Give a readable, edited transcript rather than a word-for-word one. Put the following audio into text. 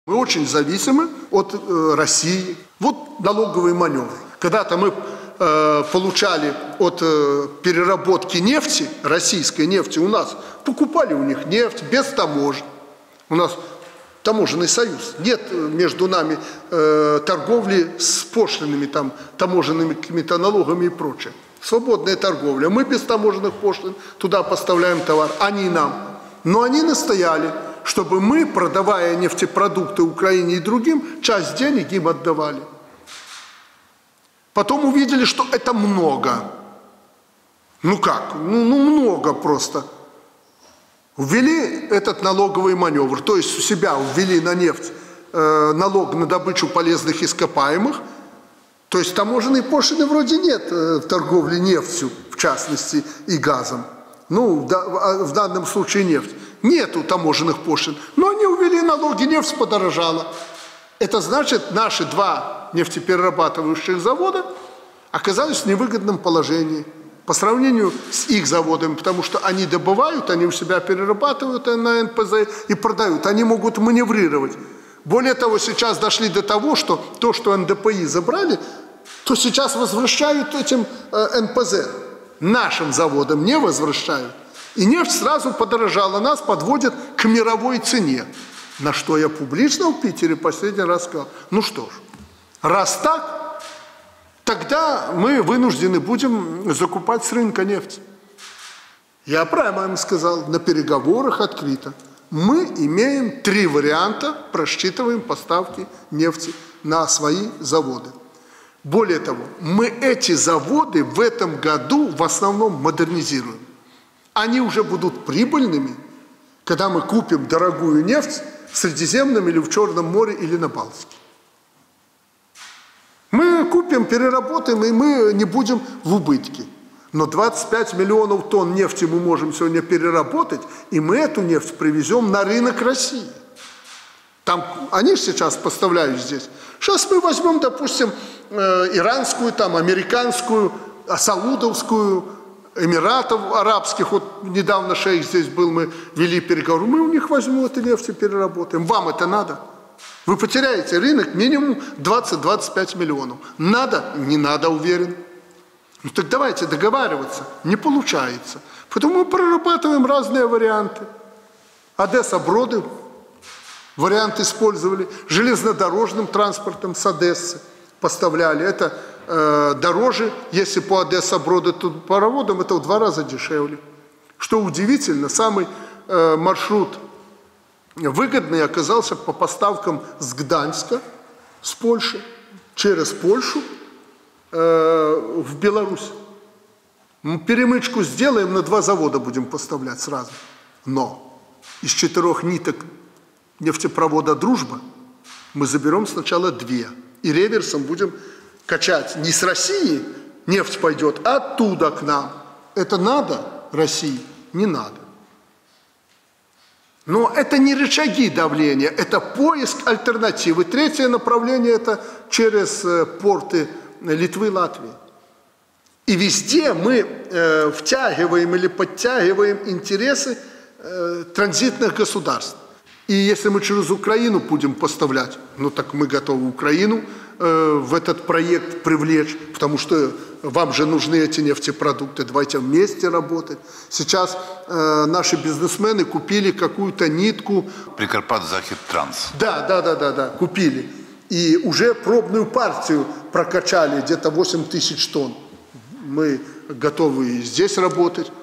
Мы очень зависимы от России. Вот налоговый маневр. Когда-то мы получали от переработки нефти, российской нефти, у нас покупали у них нефть без таможен. У нас таможенный союз. Нет между нами торговли с пошлинами, там, таможенными какими-то налогами и прочее. Свободная торговля. Мы без таможенных пошлин туда поставляем товар, они нам. Но они настояли, чтобы мы, продавая нефтепродукты Украине и другим, часть денег им отдавали. Потом увидели, что это много. Ну как? Ну много просто. Ввели этот налоговый маневр, то есть у себя ввели на нефть налог на добычу полезных ископаемых. То есть таможенной пошлины вроде нет в торговле нефтью, в частности, и газом. Ну, в данном случае нефть. Нету таможенных пошлин. Но они увели налоги, нефть подорожала. Это значит, наши два нефтеперерабатывающих завода оказались в невыгодном положении по сравнению с их заводами, потому что они добывают, они у себя перерабатывают на НПЗ и продают. Они могут маневрировать. Более того, сейчас дошли до того, что то, что НДПИ забрали, то сейчас возвращают этим НПЗ. Нашим заводам не возвращают. И нефть сразу подорожала, нас подводят к мировой цене. На что я публично в Питере последний раз сказал: ну что ж, раз так, тогда мы вынуждены будем закупать с рынка нефть. Я прямо им сказал, на переговорах открыто. Мы имеем 3 варианта, просчитываем поставки нефти на свои заводы. Более того, мы эти заводы в этом году в основном модернизируем. Они уже будут прибыльными, когда мы купим дорогую нефть в Средиземном или в Черном море или на Балтике. Мы купим, переработаем, и мы не будем в убытке. Но 25 миллионов тонн нефти мы можем сегодня переработать, и мы эту нефть привезем на рынок России. Там, они же сейчас поставляют здесь. Сейчас мы возьмем, допустим, иранскую, там, американскую, саудовскую, Эмиратов арабских. Вот недавно шейх здесь был, мы вели переговоры. Мы у них возьмем эту нефть и переработаем. Вам это надо? Вы потеряете рынок минимум 20-25 миллионов. Надо? Не надо, уверен. Ну так давайте договариваться. Не получается. Поэтому мы прорабатываем разные варианты. Одесса-Броды вариант использовали. Железнодорожным транспортом с Одессы поставляли. Это дороже, если по Одесса-Броды, то пароводом это в 2 раза дешевле. Что удивительно, самый маршрут выгодный оказался по поставкам с Гданьска, с Польши, через Польшу в Беларусь. Мы перемычку сделаем, на 2 завода будем поставлять сразу. Но из 4 ниток нефтепровода «Дружба» мы заберем сначала 2. И реверсом будем качать. Не с России нефть пойдет, а оттуда к нам. Это надо России? Не надо. Но это не рычаги давления, это поиск альтернативы. 3 направление – это через порты Литвы и Латвии. И везде мы втягиваем или подтягиваем интересы транзитных государств. И если мы через Украину будем поставлять, ну так мы готовы Украину в этот проект привлечь, потому что вам же нужны эти нефтепродукты, давайте вместе работать. Сейчас наши бизнесмены купили какую-то нитку. Прикарпат-Захидтранс. Да, купили. И уже пробную партию прокачали, где-то 8 тысяч тонн. Мы готовы и здесь работать.